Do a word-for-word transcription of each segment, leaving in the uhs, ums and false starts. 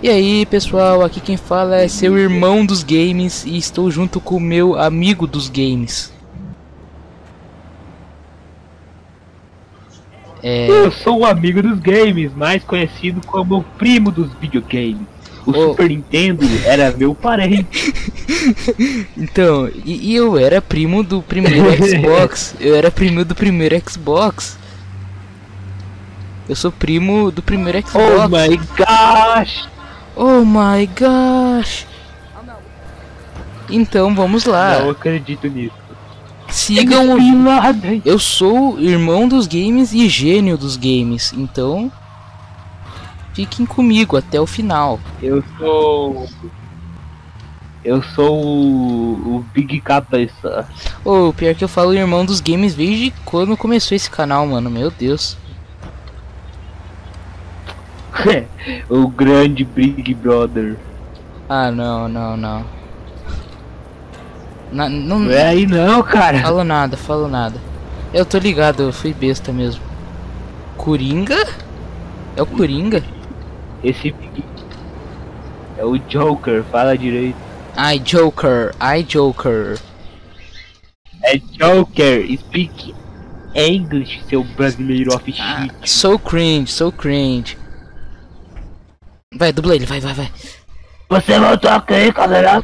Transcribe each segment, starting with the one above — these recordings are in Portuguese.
E aí pessoal, aqui quem fala é seu irmão dos games e estou junto com o meu amigo dos games. É... Eu sou o amigo dos games, mais conhecido como o primo dos videogames. O oh. Super Nintendo era meu parente. Então, e, e eu era primo do primeiro Xbox. Eu era primo do primeiro Xbox. Eu sou primo do primeiro Xbox. Oh my gosh! Oh my gosh! Então vamos lá. Não acredito nisso. Sigam o... Eu sou irmão dos games e gênio dos games. Então fiquem comigo até o final. Eu sou... Eu sou o, o Big Cabeça. Ô, oh, pior que eu falo irmão dos games desde quando começou esse canal, mano. Meu Deus. O grande Big Brother. Ah, não, não, não. Na, não, não é aí não, cara. Falo nada, falo nada. Eu tô ligado, eu fui besta mesmo. Coringa? É o Coringa? Esse Big... é o Joker, fala direito. Ai, Joker, ai, Joker. É Joker, speak English, seu brasileiro of shit. Ah, so cringe, so cringe. Vai, dubla ele, vai, vai, vai. Você voltou aqui, cadeira.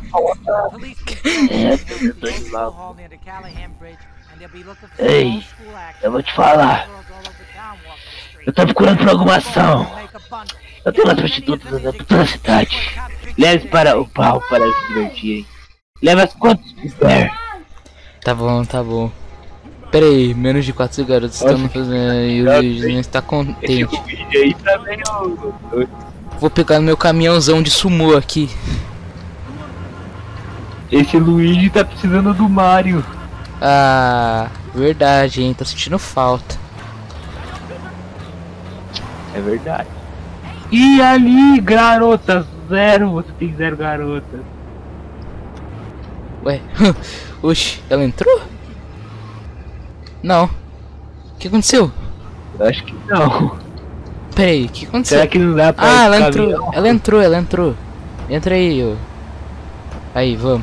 Ei, eu vou te falar. Eu tô procurando por alguma ação. Eu tenho umas prostitutas por toda a cidade. Leve para o pau para se divertirem. Leve as quantos quiser. Tá bom, tá bom. Pera aí, menos de quatro garotos estão fazendo e o Luigi não está contente. Esse vídeo aí tá meio... Vou pegar no meu caminhãozão de sumô aqui. Esse Luigi tá precisando do Mario. Ah, verdade, hein? Tô sentindo falta. É verdade. E ali, garotas, zero. Você tem zero garotas. Ué, oxi, ela entrou? Não. O que aconteceu? Eu acho que não. Peraí, o que aconteceu? Será que não dá pra... Ah, ela entrou, caminhão? ela entrou, ela entrou. Entra aí, ô. Aí, vamos.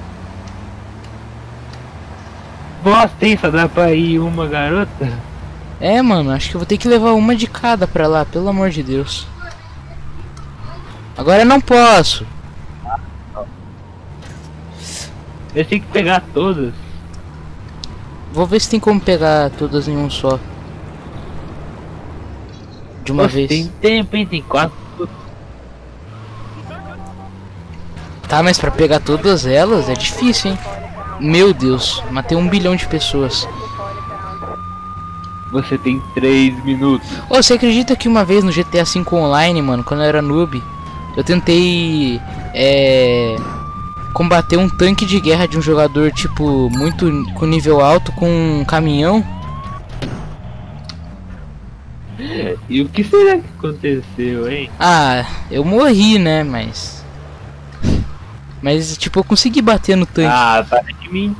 Nossa, tem só dá pra ir uma garota? É, mano, acho que eu vou ter que levar uma de cada pra lá, pelo amor de Deus. Agora eu não posso. Eu tenho que pegar todas. Vou ver se tem como pegar todas em um só. De uma Nossa, vez. Tem tempo, hein? Tem quatro. Tá, mas pra pegar todas elas é difícil, hein? Meu Deus, matei um bilhão de pessoas. Você tem três minutos. Ô, oh, você acredita que uma vez no G T A cinco Online, mano, quando eu era noob, eu tentei é, combater um tanque de guerra de um jogador, tipo, muito com nível alto com um caminhão? E o que será que aconteceu, hein? Ah, eu morri, né, mas... Mas, tipo, eu consegui bater no tanque. Ah, para de mentir.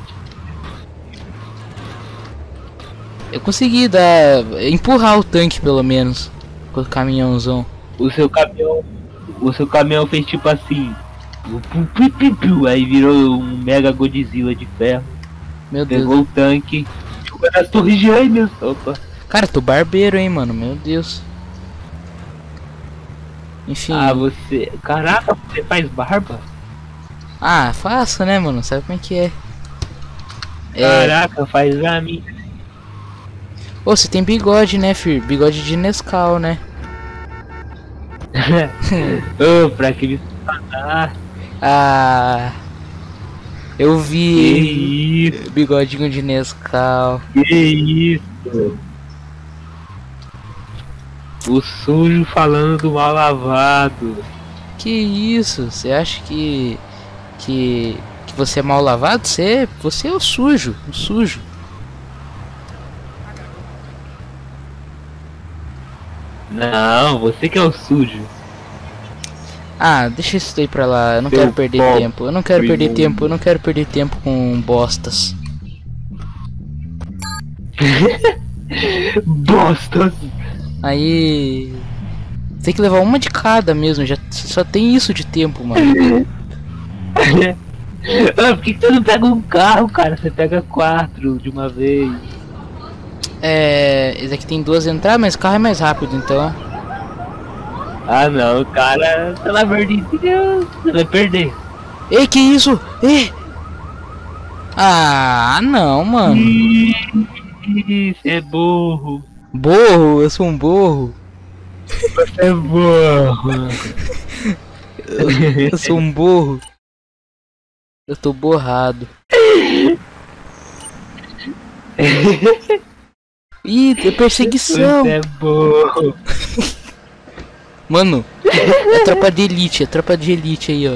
Eu consegui dar... empurrar o tanque, pelo menos, com o caminhãozão. O seu caminhão... O seu caminhão fez tipo assim... Aí virou um mega Godzilla de ferro. Meu Deus. Pegou o tanque... Jogou nas torres gêmeas. Opa. Cara, tô barbeiro, hein, mano. Meu Deus. Enfim. Ah, você... Caraca, você faz barba? Ah, faço, né, mano? Sabe como é que é? Caraca, é... faz a mim. Ô, você tem bigode, né, filho? Bigode de Nescau, né? Ô, oh, pra que me falar? Ah... Eu vi... Que isso? Bigodinho de Nescau. Que isso? O sujo falando do mal lavado. Que isso? Você acha que... Que... Que você é mal lavado? Você, você é o sujo. O sujo. Não, você que é o sujo. Ah, deixa isso daí pra lá. Eu não Seu quero perder pó tempo. Eu não quero perder imundo. tempo. Eu não quero perder tempo com bostas. Bostas. Aí... Tem que levar uma de cada mesmo, já só tem isso de tempo, mano. Ah, por que que você não pega um carro, cara? Você pega quatro de uma vez. É. Esse aqui tem duas entradas, mas o carro é mais rápido, então. Ah não, cara, pelo amor de Deus, você vai perder. Ei, que isso? Ei! Ah, não, mano. Ih, você é burro. Borro, eu sou um borro. Você é burro. Eu, eu sou um borro. Eu tô borrado. Ih, tem perseguição. Você é burro. Mano, é tropa de elite, é tropa de elite aí, ó.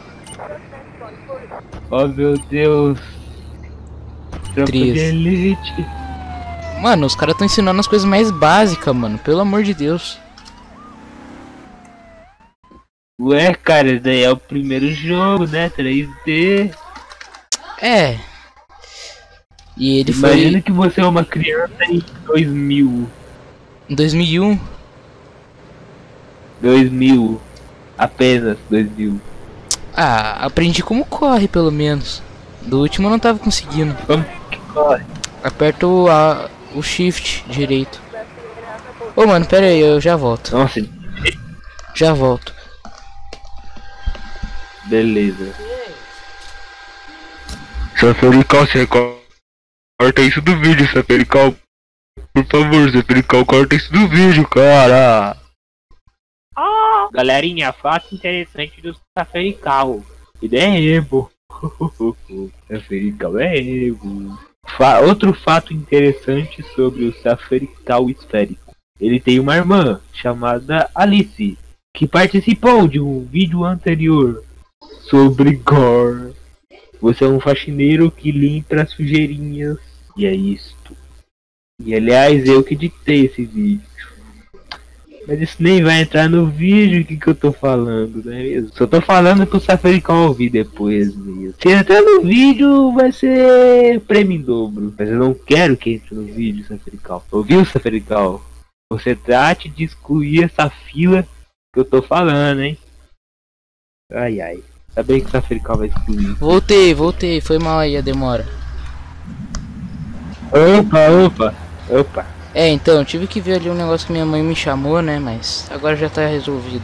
Oh meu Deus. Tropa Três. de elite. Mano, os caras tão ensinando as coisas mais básicas, mano. Pelo amor de Deus. Ué, cara, esse daí é o primeiro jogo, né? três D. É. E ele Imagina foi que você é uma criança em dois mil. em dois mil e um. dois mil. Apenas dois mil. Ah, aprendi como corre, pelo menos. Do último eu não tava conseguindo. Como que corre? Aperta o, a, o shift direito. Ô, mano, pera aí, eu já volto. Nossa, Já volto. beleza. Saferical, você corta isso do vídeo, Saferical. Por favor, Saferical, corta isso do vídeo, cara. Galerinha, fato interessante do Saferical. Ele é emo. Saferical é emo. Fa Outro fato interessante sobre o Saferical esférico. Ele tem uma irmã chamada Alice, que participou de um vídeo anterior sobre gore. Você é um faxineiro que limpa as sujeirinhas. E é isto. E aliás, eu que ditei esse vídeo. Mas isso nem vai entrar no vídeo, o que, que eu tô falando, não é mesmo? Só tô falando pro Saferical ouvir depois mesmo. Se entrar no vídeo, vai ser prêmio em dobro. Mas eu não quero que entre no vídeo, Saferical. Ouviu, Saferical? Você trate de excluir essa fila que eu tô falando, hein? Ai, ai. Tá bem que o Saferical vai excluir. Voltei, voltei. Foi mal aí a demora. Opa, opa, opa. É, então, eu tive que ver ali um negócio que minha mãe me chamou, né? Mas agora já tá resolvido.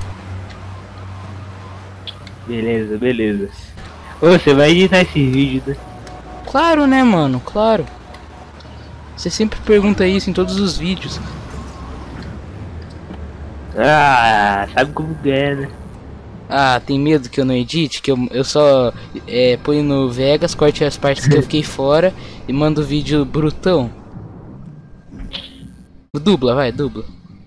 Beleza, beleza. Ô, você vai editar esse vídeo, né? Claro, né, mano? Claro. Você sempre pergunta isso em todos os vídeos. Ah, sabe como que é, né? Ah, tem medo que eu não edite? Que eu, eu só é, ponho no Vegas, corte as partes que eu fiquei fora e mando o vídeo brutão. Dubla, vai, dubla.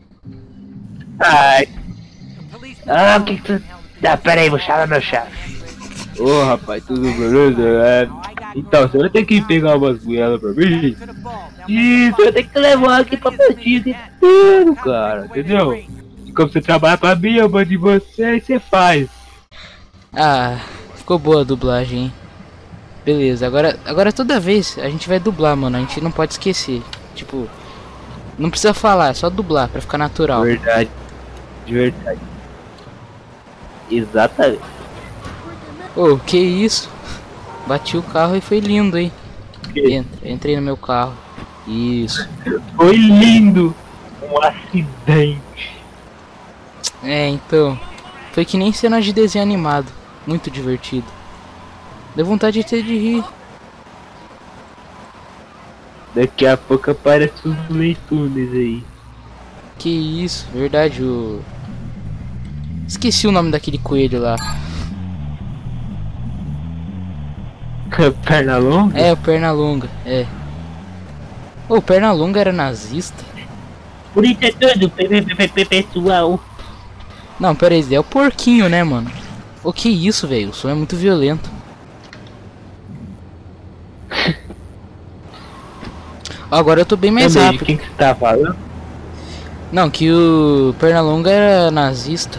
Ai. Ah, o que que tu... Ah, pera aí, vou chamar meu chefe. Ô, rapaz, tudo beleza? É... Então, você vai ter que pegar umas goelas pra mim? E você vai ter que levar aqui pra partida inteiro, cara, entendeu? E como você trabalha pra mim, eu mando de você e você faz. Ah, ficou boa a dublagem, hein? Beleza, agora, agora toda vez a gente vai dublar, mano. A gente não pode esquecer. Tipo, não precisa falar, é só dublar pra ficar natural. Verdade, de verdade. Exatamente. Ô, que isso? Bati o carro e foi lindo, hein? Entra, entrei no meu carro. Isso. Foi lindo. Um acidente. É, então. Foi que nem cena de desenho animado. Muito divertido. Deu vontade de ter de rir. Daqui a pouco aparece os leitunes aí. Que isso, verdade, o... Esqueci o nome daquele coelho lá. Perna longa? É, o Pernalonga, é. Ô, o Pernalonga era nazista? Por isso é tudo, pessoal. Não, pera aí, é o porquinho, né, mano? O que isso, velho? O som é muito violento. Ó, agora eu tô bem mais Também, rápido. quem que você tá falando? Não, que o Pernalonga era nazista.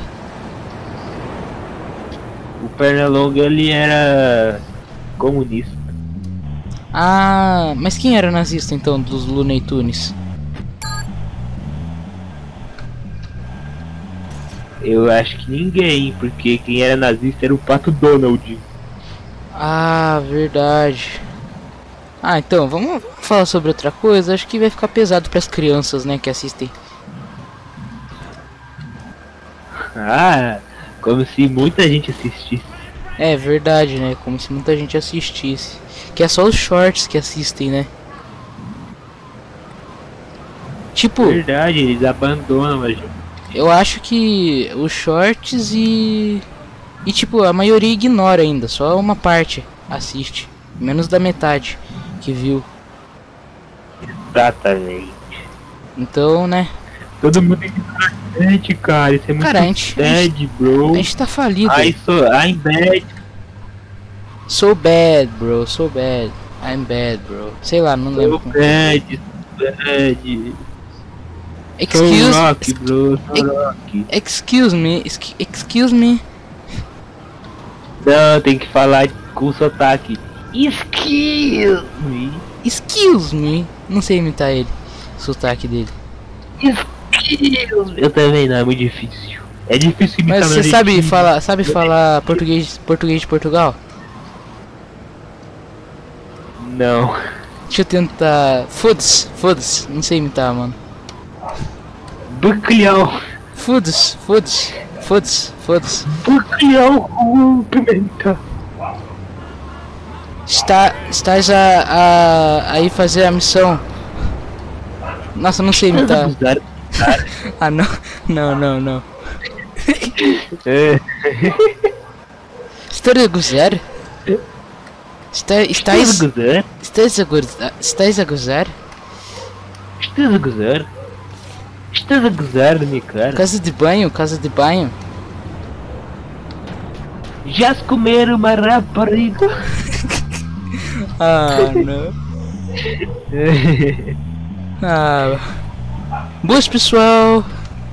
O Pernalonga ele era comunista. Ah, mas quem era nazista então dos Looney Tunes? Eu acho que ninguém, porque quem era nazista era o Pato Donald. Ah, verdade. Ah, então, vamos falar sobre outra coisa. Acho que vai ficar pesado para as crianças, né, que assistem. Ah, como se muita gente assistisse. É verdade, né? Como se muita gente assistisse. Que é só os shorts que assistem, né? Tipo, Verdade, eles abandonam a gente. eu acho que os shorts e... E tipo, a maioria ignora ainda. Só uma parte assiste. Menos da metade que viu. Exatamente. Então, né? Todo mundo ignora a gente, cara. Isso é muito Cara, a gente- bad, bro. A gente tá falido. I so, I'm bad. So bad, bro. So bad. I'm bad, bro. Sei lá, não So lembro. como- bad, so bad. So Excuse, rock, bro. So rock. excuse me, excu- excuse me. Não, tem que falar com sotaque. Excuse me. Excuse me. Não sei imitar ele. O sotaque dele. Excuse me. Eu também não, é muito difícil. É difícil imitar Mas você meu sabe jeitinho. falar, sabe falar português, português de Portugal? Não. Deixa eu tentar. Foda-se, foda-se. Não sei imitar, mano. Bacalhau. Foda-se, foda-se, foda-se, foda-se. Bacalhau com pimenta. Está, estás a, a, a ir fazer a missão. Nossa, não sei imitar. Ah, não, não, não, não. É. Estás a gozar? Está, estás, Estás a gozar? estás a gozar? Estás a gozar? Estás a gozar? Estás a gozar na minha cara? Casa de banho, casa de banho. Já se comeram uma rapariga? Ah, não. Ah. Boas, pessoal.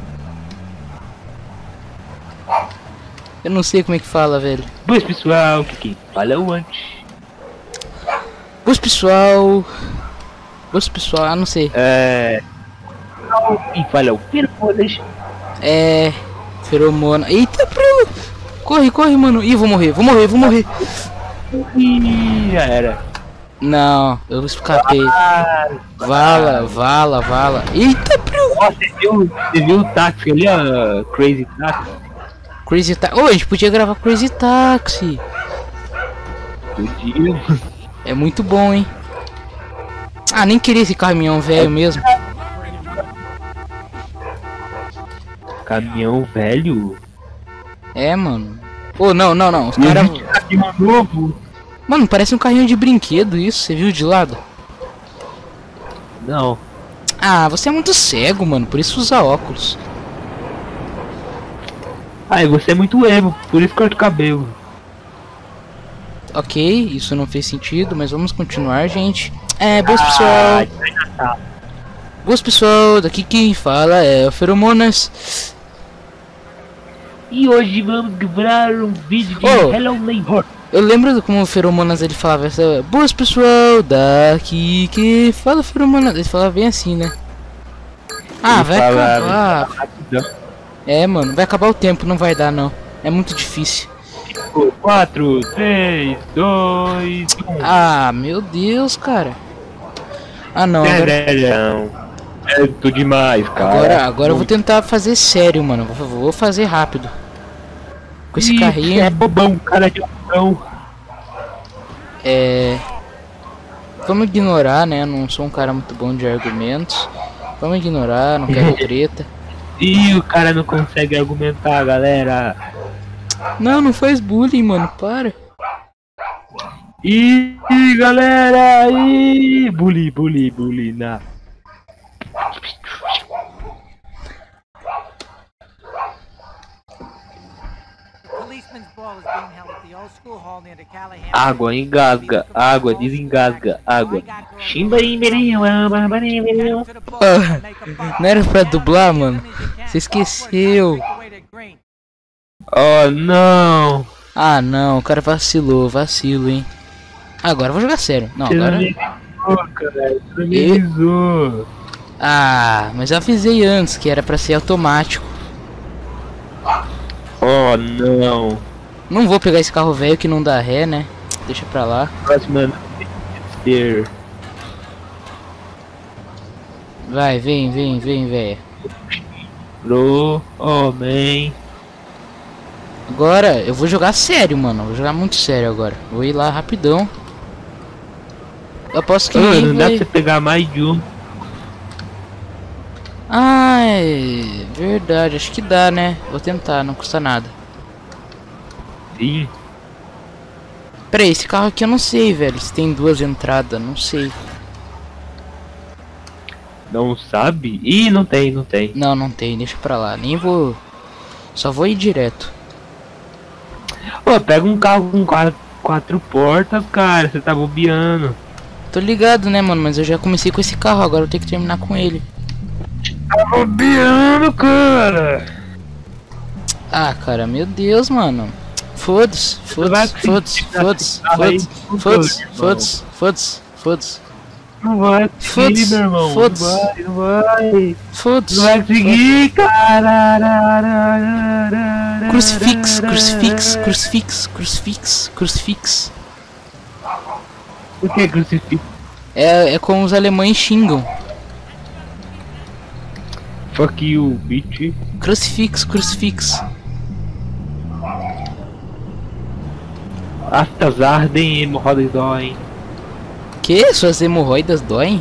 Eu não sei como é que fala, velho. Pois pessoal, que quem fala é o antes. Boas, pessoal. Boas, pessoal. Ah, não sei. É... Quem fala é o Fermonas. É... Feromona. Eita, pro... Corre, corre, mano. Ih, vou morrer, vou morrer, vou morrer. Ih, já era. Não, eu escapei. Ah, Vala, vala, vala. Eita, pro... ó, você viu, você viu o táxi ali, ó? Crazy Taxi? Crazy Taxi. Ô, a gente podia gravar Crazy Taxi. Podia. É muito bom, hein? Ah, nem queria esse caminhão velho mesmo. Caminhão velho? É, mano. Ô, não, não, não. Os caras... Caminhão novo? Mano, parece um carrinho de brinquedo isso. Você viu de lado? Não. Ah, você é muito cego, mano. Por isso usa óculos. Ah, e você é muito emo, por isso corta o cabelo. Ok, isso não fez sentido, mas vamos continuar, gente. É, boas Ah, pessoal. Boas pessoal, daqui quem fala é o Feromonas. E hoje vamos gravar um vídeo de Oh. Hello Neighbor. Eu lembro como o Feromonas ele falava essa. Boas pessoal, daqui que fala Feromonas. Ele falava bem assim, né? Ah, Ele vai falava acabar. rapidão. É, mano, vai acabar o tempo, não vai dar não. É muito difícil. quatro, três, dois, um. Ah, meu Deus, cara. Ah, não. Agora, Não. É tudo demais, cara. agora, agora eu vou tentar fazer sério, mano. Vou, vou fazer rápido. Com esse Ih, carrinho. É bobão, cara de bobão. É. Vamos ignorar, né? Eu não sou um cara muito bom de argumentos. Vamos ignorar, não quero treta. Ih, o cara não consegue argumentar, galera. Não, não faz bullying, mano. Para. Ih, galera, ih, bully, bully, bully, na. Água, engasga, água, desengasga, água. Chimba e Ah, não era pra dublar, mano. Você esqueceu. Oh, não. Ah, não. O cara vacilou. Vacilo, hein. Agora eu vou jogar sério. Não, Você não agora... me avisou, cara. Você não me avisou. Ah, mas eu avisei antes que era pra ser automático. Oh, não. Não vou pegar esse carro velho que não dá ré, né? Deixa pra lá. Próxima. Ter. Vai, vem, vem, vem, velho. Pro homem. Agora, eu vou jogar sério, mano. Vou jogar muito sério agora. Vou ir lá rapidão. Eu posso que Ah, ninguém não dá pra vai... você pegar mais de um. Ai, verdade. Acho que dá, né? Vou tentar, não custa nada. Sim. Pera aí, esse carro aqui eu não sei, velho. Se tem duas entradas, não sei. Não sabe? Ih, não tem, não tem. Não, não tem. Deixa pra lá. Nem vou... Só vou ir direto. Pô, pega um carro com quatro, quatro portas, cara. Você tá bobeando. Tô ligado, né, mano? Mas eu já comecei com esse carro. Agora eu tenho que terminar com ele. Tá bobeando, cara. Ah, cara, meu Deus, mano. Foda-se, foda-se, foda-se, foda-se, foda-se, foda-se, foda-se, foda-se, foda-se. Não vai conseguir, Foda-se, meu irmão. Não foda-se. vai, não vai. Foda-se. Não vai conseguir, cara. Crucifix, crucifix, crucifix, crucifix, crucifix. O que é crucifixo? É, é como os alemães xingam. Fuck you, bitch. Crucifix, crucifix. Astas ardem, hemorroidas doem. Que? Suas hemorroidas doem?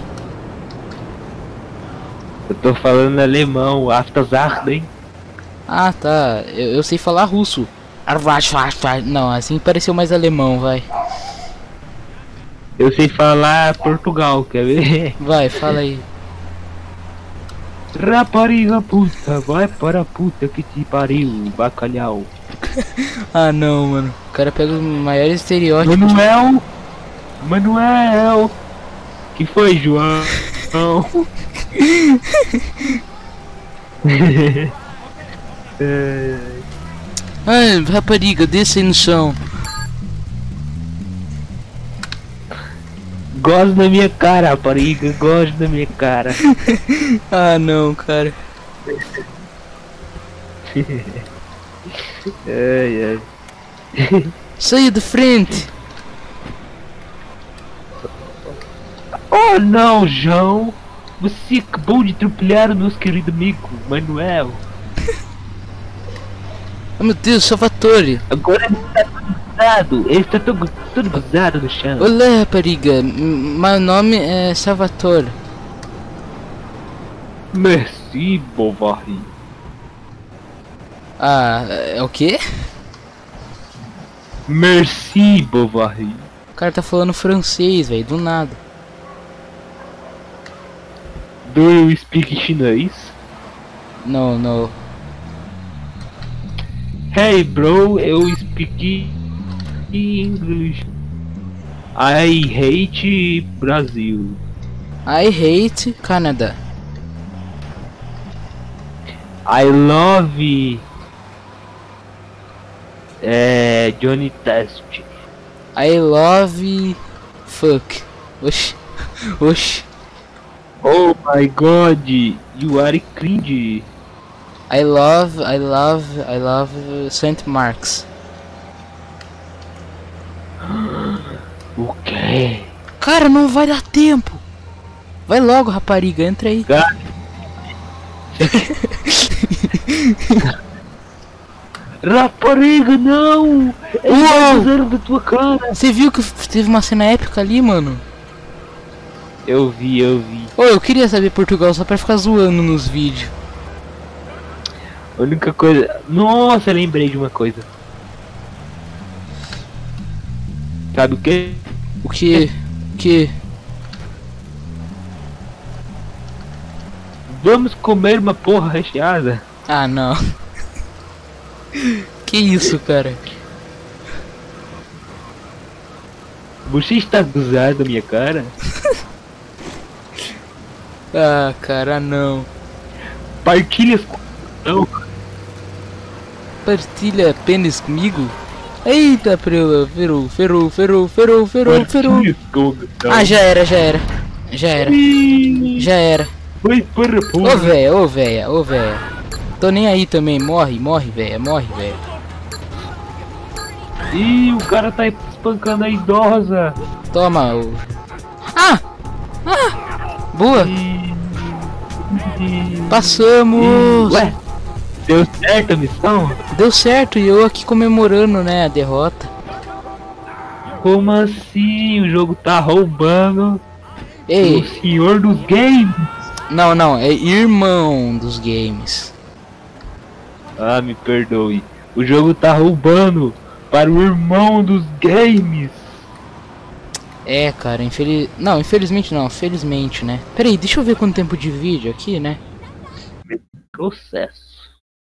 Eu tô falando alemão, astas ardem. Ah, tá. Eu, eu sei falar russo. Não, assim pareceu mais alemão, vai. Eu sei falar Portugal, quer ver? Vai, fala aí. Rapariga puta, vai para a puta que te pariu, bacalhau. Ah, não, mano. O cara pega os maiores estereótipos. Manuel! Manuel! Que foi, João? é... Ai, rapariga, desça aí no chão. Gosto da minha cara, rapariga, gosto da minha cara. Ah, não, cara. Ai, ai. Saia de frente. Oh não, João! Você acabou de atropelar o nosso querido amigo, Manuel. Oh, meu Deus, Salvatore. Agora ele está todo gozado, ele está todo, todo gozado no chão. Olá, rapariga. M- Meu nome é Salvatore. Merci, Bovary. Ah, é o quê? Merci, Bovary. O cara tá falando francês, velho, do nada. Do you speak chinês? Não, não. Hey bro, eu speak English. I hate Brasil. I hate Canada. I love é, Johnny Test. I love fuck. Oxi. Oxi. Oh my god, you are cringe. I love, I love, I love Saint Mark's. O quê? Cara, não vai dar tempo. Vai logo, rapariga, entra aí. Cara. Rapariga, não! Ele tá usando da tua cara! Você viu que teve uma cena épica ali, mano? Eu vi, eu vi. Ô, eu queria saber Portugal só pra ficar zoando nos vídeos. A única coisa... Nossa, lembrei de uma coisa. Sabe o que? O que? O que? Vamos comer uma porra recheada. Ah, não. Que isso, cara? Você está gozado da minha cara? Ah, cara, não. Partilhas com... Não. Partilha pênis comigo? Eita, ferrou, ferrou, ferrou, ferrou, ferrou, ferrou, ferrou. Partilhas com... Ah, já era, já era. Já era. Já era. Foi para Ô, véia, ô, véia, ô, véia. Tô nem aí também. Morre, morre, velho. Morre, velho. Ih, o cara tá espancando a idosa. Toma o... Ah! Ah! Boa! Ih, ih, Passamos! ih. Ué, deu certo a missão? Deu certo e eu aqui comemorando, né, a derrota. Como assim? O jogo tá roubando Ei, o senhor dos games? não, não, é irmão dos games. Ah, me perdoe. O jogo tá roubando para o irmão dos games. É, cara, infeliz... Não, infelizmente não, felizmente, né? Pera aí, deixa eu ver quanto tempo de vídeo aqui, né? Processo.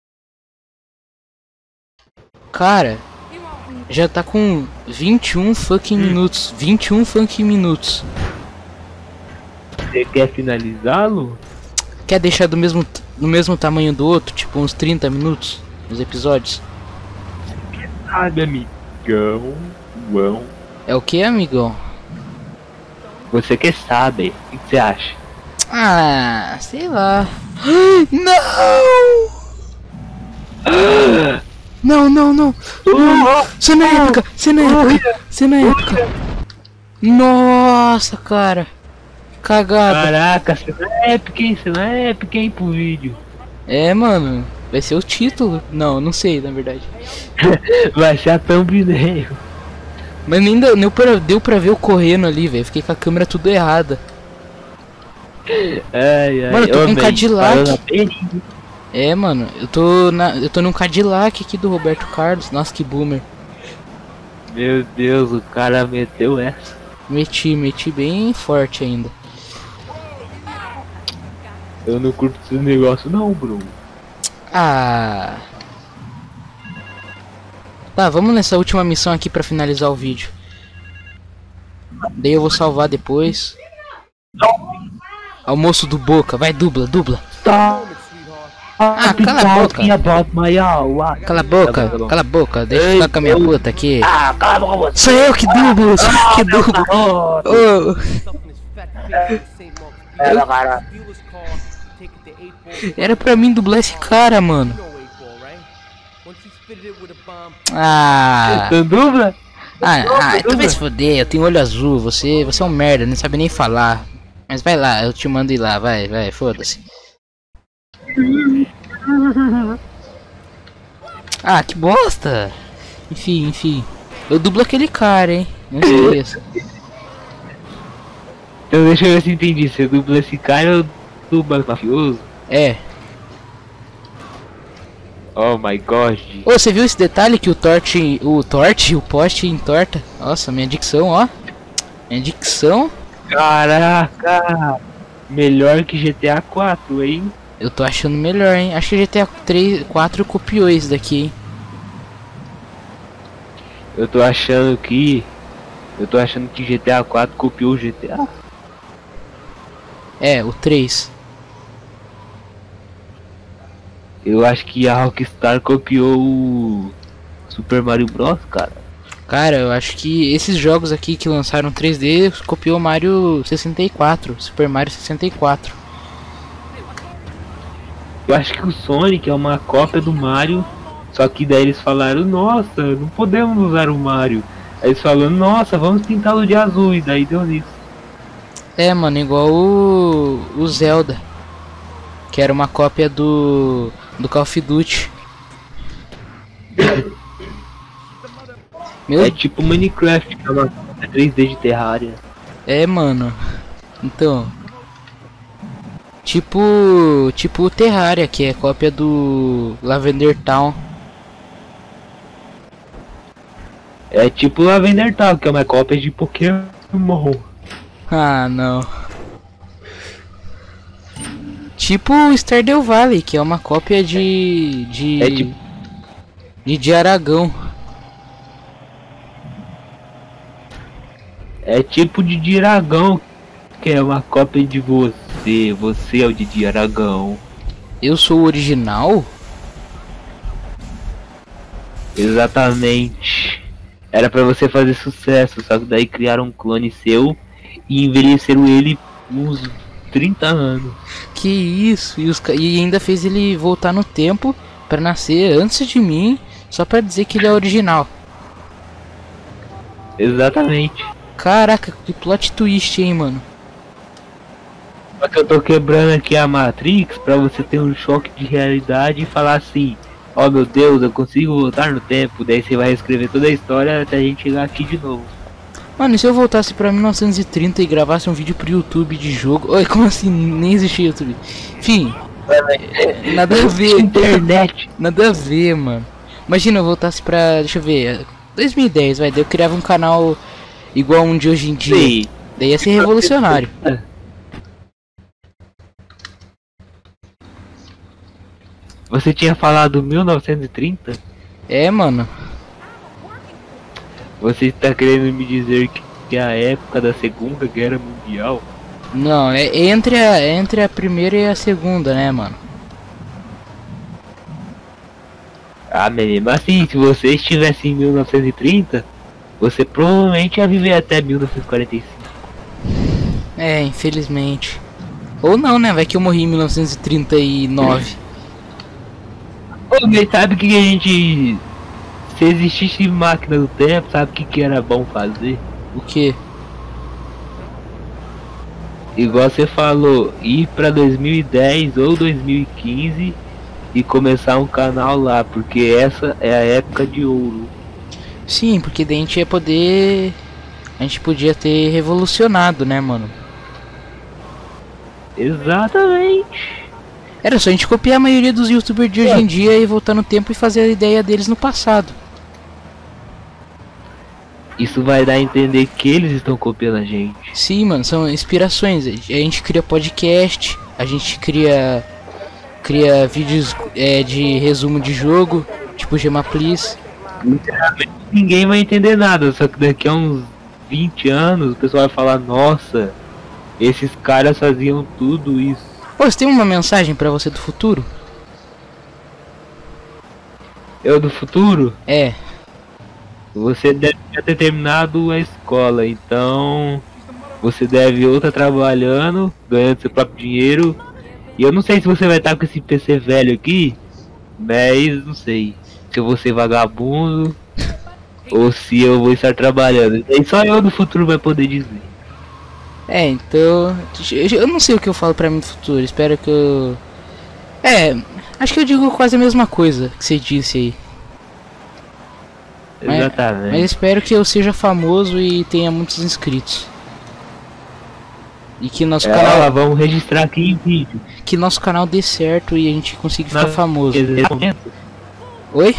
Cara, já tá com vinte e um fucking minutos. vinte e um fucking minutos. Você quer finalizá-lo? Quer deixar do mesmo, do mesmo tamanho do outro? Tipo uns trinta minutos? Os episódios? Sabe, amigão. Uão. É o que, amigão? Você que sabe. O que você acha? Ah, sei lá. Não! Não, não, não. Não. Cena épica, cena épica, cena épica. Nossa, cara. Cagada. Caraca, cena épica, hein? Cena épica, hein, pro vídeo. É, mano. Vai ser o título. Não, não sei, na verdade. Vai ser a thumbnail. Mas nem deu, deu, pra, deu pra ver eu correndo ali, velho. Fiquei com a câmera tudo errada. Ai, ai. Mano, eu tô Ô, com um bem, Cadillac. parou na perinha. É, mano, eu tô na, eu tô num Cadillac aqui do Roberto Carlos. Nossa, que boomer. Meu Deus, o cara meteu essa. Meti, meti bem forte ainda. Eu não curto esse negócio não, Bruno. Ah. Tá, vamos nessa última missão aqui pra finalizar o vídeo. Daí eu vou salvar depois. Almoço do Boca, vai, dubla, dubla. Stop. Ah, cala a boca. About my hour. Cala a boca, cala a boca, deixa eu Ei, ficar com a minha eu- puta aqui. Ah, cala a boca você. Sou eu que dublo, sou eu que dublo. Ô, Ela, cara. era pra mim dublar esse cara, mano. Ah, Tu dubla? ah, ah, tu vai se foder, eu tenho olho azul, você, você é um merda, não sabe nem falar. Mas vai lá, eu te mando ir lá, vai, vai, foda-se. Ah, que bosta! Enfim, enfim. Eu dublo aquele cara, hein? Não esqueça. Então deixa eu ver se eu entendi. Você dubla esse cara ou dubla o mafioso? É. Oh my god. Ô, você viu esse detalhe que o torte, o torte, o poste entorta? Nossa, minha dicção, ó. Minha dicção. Caraca! Melhor que G T A quatro, hein? Eu tô achando melhor, hein? Acho que G T A três, quatro copiou esse daqui, hein? Eu tô achando que... Eu tô achando que G T A quatro copiou o G T A. É, o três. Eu acho que a Rockstar copiou o Super Mario Bros, cara. Cara, eu acho que esses jogos aqui que lançaram três D copiou Mario sessenta e quatro, Super Mario sessenta e quatro. Eu acho que o Sonic é uma cópia do Mario, só que daí eles falaram, nossa, não podemos usar o Mario. Aí eles falaram, nossa, vamos pintá-lo de azul, e daí deu nisso. É, mano, igual o, o Zelda, que era uma cópia do, do Call of Duty. Meu, É tipo Minecraft, que é uma três D de Terraria. é, mano. Então, tipo, tipo o Terraria, que é cópia do Lavender Town. É tipo Lavender Town, que é uma cópia de Pokémon. Ah, não. Tipo Stardew Valley, que é uma cópia de de É tipo- de, de Aragão. É tipo de Diragão, que é uma cópia de você. Você é o Didi Aragão. Eu sou o original? Exatamente. Era pra você fazer sucesso, só que daí criaram um clone seu e envelheceram ele uns trinta anos. Que isso? E, os, ca- e ainda fez ele voltar no tempo pra nascer antes de mim, só pra dizer que ele é original. Exatamente. Caraca, que plot twist, hein, mano. Só que eu tô quebrando aqui a Matrix pra você ter um choque de realidade e falar assim: ó, meu Deus, eu consigo voltar no tempo. Daí você vai reescrever toda a história até a gente chegar aqui de novo. Mano, e se eu voltasse pra mil novecentos e trinta e gravasse um vídeo pro YouTube de jogo? Oi, como assim? Nem existia YouTube. Enfim, nada a ver. Internet. Nada a ver, mano. Imagina eu voltasse pra, deixa eu ver, dois mil e dez, vai, daí eu criava um canal igual um de hoje em dia. Sim. Daí ia ser revolucionário. Você tinha falado mil novecentos e trinta? É, mano. Você está querendo me dizer que que é a época da Segunda Guerra Mundial? Não, é é entre a, é entre a primeira e a segunda, né, mano? Ah, mesmo assim, se você estivesse em mil novecentos e trinta, você provavelmente ia viver até mil novecentos e quarenta e cinco. É, infelizmente. Ou não, né? Vai que eu morri em mil novecentos e trinta e nove. Ô, mas sabe o que a gente... Se existisse máquina do tempo, sabe o que, que era bom fazer? O que? Igual você falou, ir pra dois mil e dez ou dois mil e quinze e começar um canal lá, porque essa é a época de ouro. Sim, porque daí a gente ia poder... A gente podia ter revolucionado, né, mano? Exatamente. Era só a gente copiar a maioria dos youtubers de hoje em dia e voltar no tempo e fazer a ideia deles no passado. Isso vai dar a entender que eles estão copiando a gente. Sim, mano, são inspirações. A gente cria podcast, a gente cria cria vídeos é, de resumo de jogo, tipo Gemaplis. Ninguém vai entender nada, só que daqui a uns vinte anos o pessoal vai falar: nossa, esses caras faziam tudo isso. Pô, você tem uma mensagem pra você do futuro? Eu do futuro? É. Você deve já ter terminado a escola, então você deve ou estar trabalhando, ganhando seu próprio dinheiro. E eu não sei se você vai estar com esse P C velho aqui, mas não sei se eu vou ser vagabundo ou se eu vou estar trabalhando. E só eu do futuro vai poder dizer. É, então... Eu não sei o que eu falo pra mim do futuro, espero que eu... É, acho que eu digo quase a mesma coisa que você disse aí. Mas, Exatamente. mas espero que eu seja famoso e tenha muitos inscritos. E que nosso É, canal... ó, vamos registrar aqui em vídeo. Que nosso canal dê certo e a gente consiga ficar Não, famoso. quer dizer, Oi?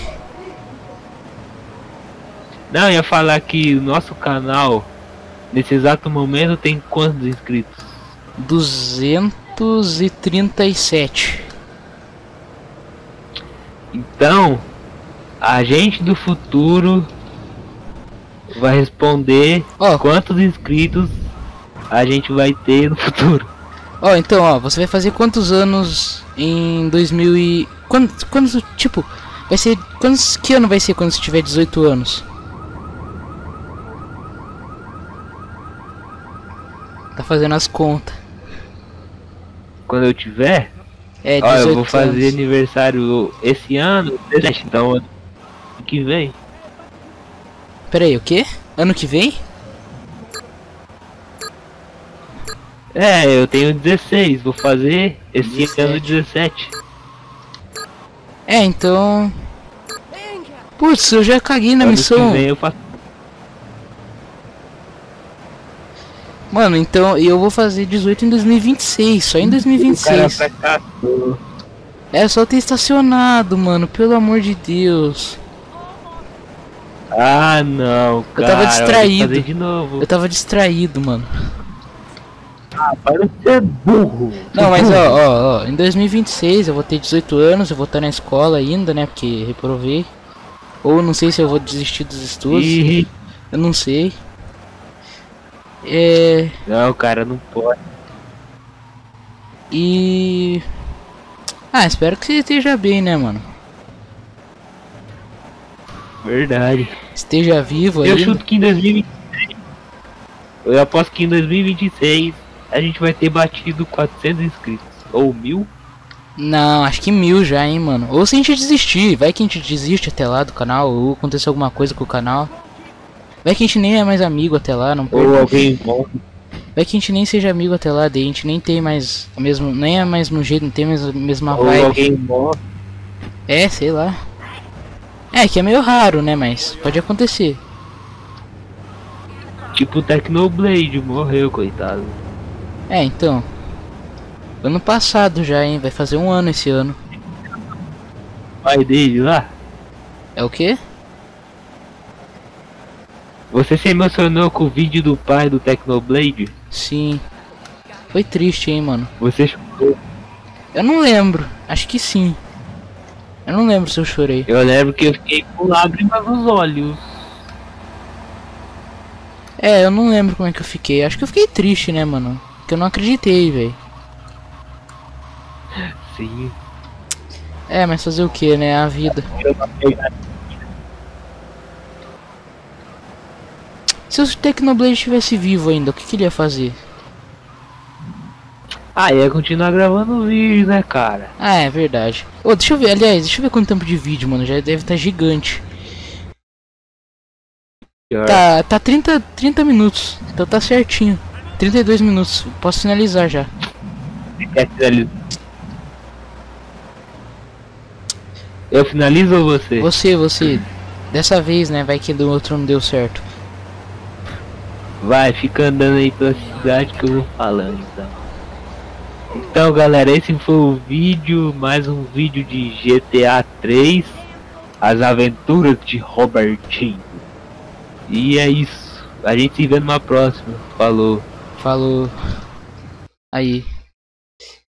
Não, eu ia falar que o nosso canal, nesse exato momento, tem quantos inscritos? duzentos e trinta e sete. Então, a gente do futuro vai responder Ó. quantos inscritos a gente vai ter no futuro. Ó, então, ó, você vai fazer quantos anos em dois mil e... Quando, quando, tipo, vai ser... Quantos, que ano vai ser quando você tiver dezoito anos? Tá fazendo as contas. Quando eu tiver, É, ó, dezoito eu vou fazer anos. aniversário esse ano, então ano que vem. Pera aí, o quê? Ano que vem? É, eu tenho dezesseis, vou fazer esse dezessete. ano dezessete. É, então... Putz, eu já caguei na Ano missão. que vem eu faço. Mano, então eu vou fazer dezoito em dois mil e vinte e seis, só em dois mil e vinte e O cara seis. fracassou. É só ter estacionado, mano, pelo amor de Deus. Ah não, cara, tava vai ter que distraído. fazer de novo. Eu tava distraído, mano. Para de ser burro. Não, mas ó, ó, ó, em dois mil e vinte e seis eu vou ter dezoito anos, eu vou estar na escola ainda, né, porque reprovei. Ou não sei se eu vou desistir dos estudos, Ih, eu não sei. É... não, cara, não pode. E... Ah, espero que você esteja bem, né, mano? Verdade. Esteja vivo aí. Eu chuto que em dois mil e vinte e seis. Eu aposto que em dois mil e vinte e seis a gente vai ter batido quatrocentos inscritos. Ou mil? Não, acho que mil já, hein, mano. Ou se a gente desistir, vai que a gente desiste até lá do canal, ou acontecer alguma coisa com o canal. Vai que a gente nem é mais amigo até lá, não Ou alguém morre. Vai que a gente nem seja amigo até lá, daí a gente nem tem mais o mesmo, nem é mais no jeito, não tem mais a mesma Ou vibe. alguém morre. É, sei lá. É, que é meio raro, né, mas pode acontecer. Tipo o Technoblade morreu, coitado. É, então. Ano passado já, hein, vai fazer um ano esse ano. O pai dele lá. É o quê? Você se emocionou com o vídeo do pai do Technoblade? Sim. Foi triste, hein, mano. Você chorou? Eu não lembro, acho que sim. Eu não lembro se eu chorei. Eu lembro que eu fiquei com lágrimas nos olhos. É, eu não lembro como é que eu fiquei. Acho que eu fiquei triste, né, mano? Porque eu não acreditei, velho. Sim. É, mas fazer o que, né? A vida. Se o Technoblade estivesse vivo ainda, o que, que ele ia fazer? Ah, ia continuar gravando vídeo, né, cara? Ah, é verdade. Ô, deixa eu ver, aliás, deixa eu ver quanto tempo de vídeo, mano. Já deve estar gigante. Tá, tá trinta, trinta minutos. Então tá certinho. trinta e dois minutos. Posso finalizar já. Eu finalizo ou você? Você, você. Dessa vez, né? Vai que do outro não deu certo. Vai, fica andando aí pela cidade que eu vou falando, então. Então, galera, esse foi o vídeo, mais um vídeo de G T A três, as aventuras de Robertinho. E é isso, a gente se vê numa próxima. Falou. Falou. Aí.